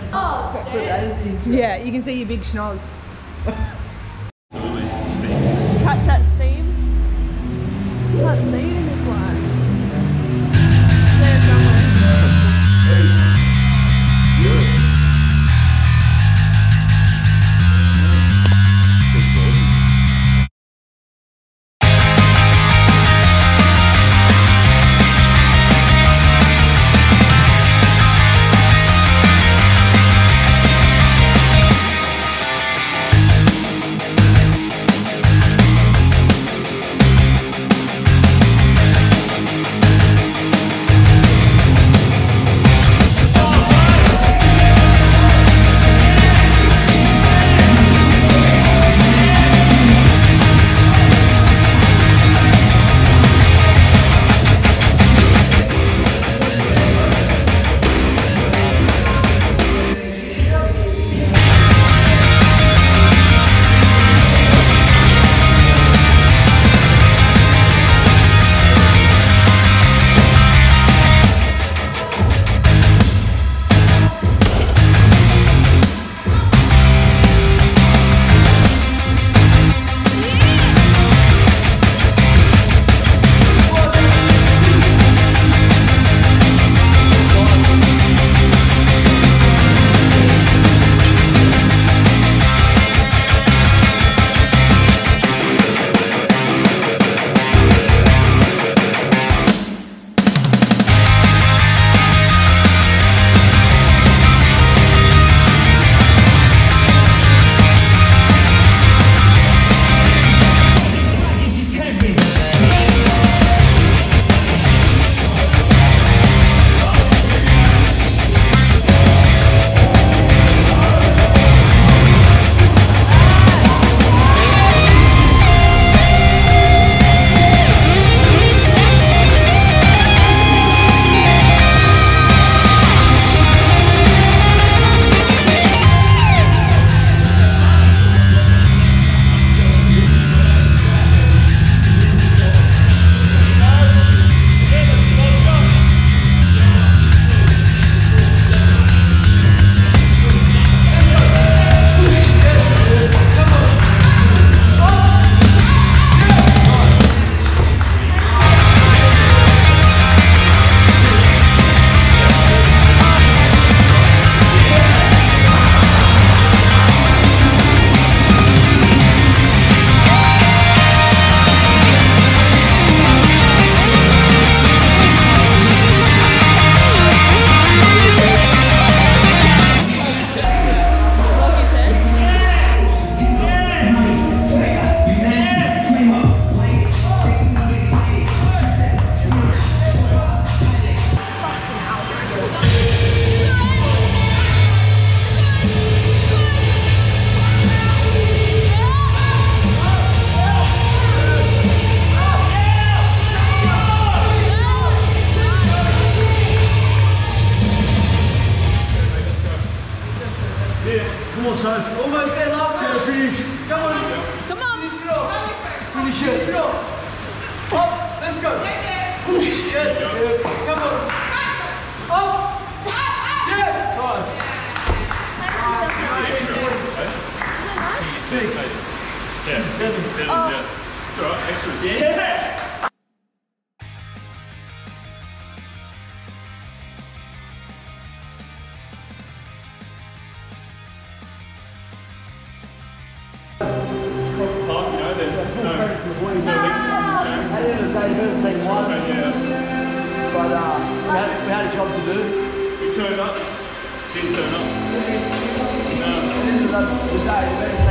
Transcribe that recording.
Oh, yeah, you can see your big schnoz. Catch that steam. Can't see it in this one. It's there somewhere. Come on, son. Almost there, last one. Finish. Come on. Come on. Finish it off. Finish it off. Up. Let's go. Yes. Come on. Up. Yes. Fine. Six. Yeah. Seven. Yeah. It's alright. Extras. Yeah. Across the park, you know, there's no links. At the end of the day, the team won. But we had a job to do. We turned up, didn't turn up. No. At the end of the day,